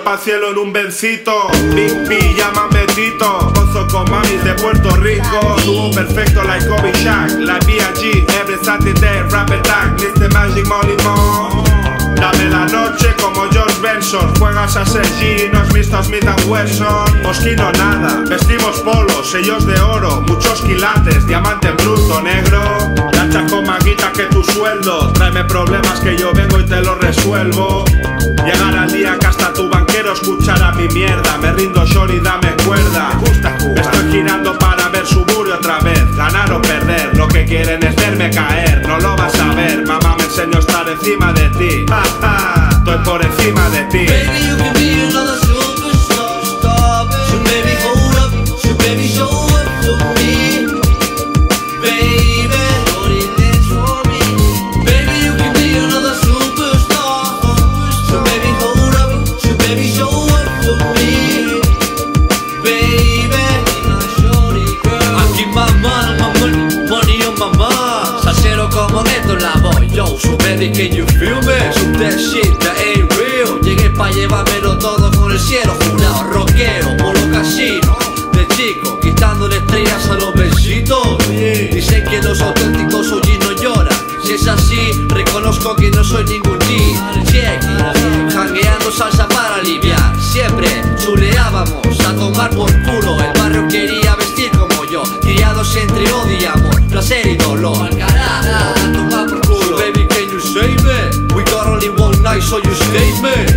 pa'l cielo en un vencito. Big P, llámame Tito. Gozo con mamis de Puerto Rico. Dúo perfecto like Kobe Shaq. Like B.I.G. every Saturday, rap attack. Mr. Magic Molly Mo. Dame la noche como George Benson. Juegas a ser G, no has visto a Smith & Wesson. Mosquino nada, vestimos polos, sellos de oro, muchos quilates, diamante bruto, negro. La chaco maguita que tu sueldo. Tráeme problemas que yo vengo y te los resuelvo. Llegar al día que hasta tu banquero escuchará mi mierda. Me rindo shorty, dame cuerda. Estoy girando para ver Suburbio otra vez. Ganar o perder, lo que quieren es verme caer. No lo vas a ver, mamá me enseñó a estar encima de ti. Estoy por encima de ti. Baby, you can be another superstar. So baby, hold up. So baby, show up for me. Baby, shorty, dance for me. Baby, you can be another superstar. So baby, hold up. So baby, show up for me. Baby, my shorty girl. Aquí mamá, my money, money on my mind. Salsero como Neto en la voz. Yo, so baby, can you feel me? So that shit that ain't real. Llegué pa' llevármelo todo con el cielo jurado. Rockero, molo casino. De chico, quitándole estrellas a los besitos. Dicen que los auténticos OG no lloran. Si es así, reconozco que no soy ningún G. Checky, jangueando salsa para aliviar. Siempre chuleábamos a tomar por culo. El barrio quería vestir como yo. Criados entre odio y amor, placer y dolor. Al carajo, a tomar por culo. So baby, can you save me? We got only one night, so you save me.